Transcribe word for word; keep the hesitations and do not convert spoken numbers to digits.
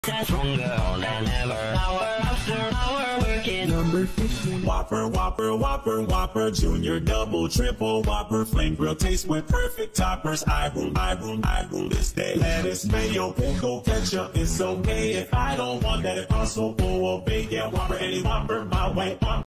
Stronger than ever. Hour after hour working. Number fifteen. Whopper, Whopper, Whopper, Whopper, Junior, Double, Triple, Whopper, Flame Grill taste with perfect toppers. I rule, I rule, I rule this day. Lettuce, mayo, pickle, ketchup, it's okay if I don't want that. If also full of bacon, Whopper, any Whopper, my way.